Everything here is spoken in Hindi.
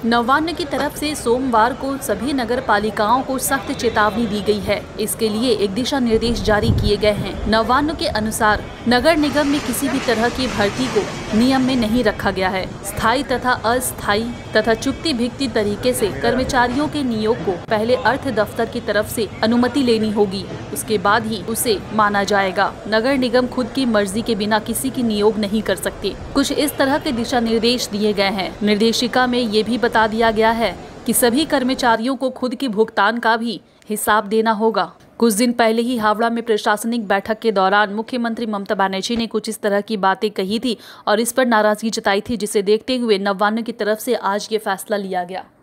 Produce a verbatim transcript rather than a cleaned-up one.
नवान्न की तरफ से सोमवार को सभी नगर पालिकाओं को सख्त चेतावनी दी गई है। इसके लिए एक दिशा निर्देश जारी किए गए हैं। नवान्न के अनुसार नगर निगम में किसी भी तरह की भर्ती को नियम में नहीं रखा गया है। स्थायी तथा अस्थायी तथा चुक्ति भित्ति तरीके से कर्मचारियों के नियोग को पहले अर्थ दफ्तर की तरफ से अनुमति लेनी होगी, उसके बाद ही उसे माना जाएगा। नगर निगम खुद की मर्जी के बिना किसी की नियोग नहीं कर सकते। कुछ इस तरह के दिशा निर्देश दिए गए हैं। निर्देशिका में ये भी बता दिया गया है कि सभी कर्मचारियों को खुद के भुगतान का भी हिसाब देना होगा। कुछ दिन पहले ही हावड़ा में प्रशासनिक बैठक के दौरान मुख्यमंत्री ममता बनर्जी ने कुछ इस तरह की बातें कही थी और इस पर नाराजगी जताई थी, जिसे देखते हुए नवान्न की तरफ से आज ये फैसला लिया गया।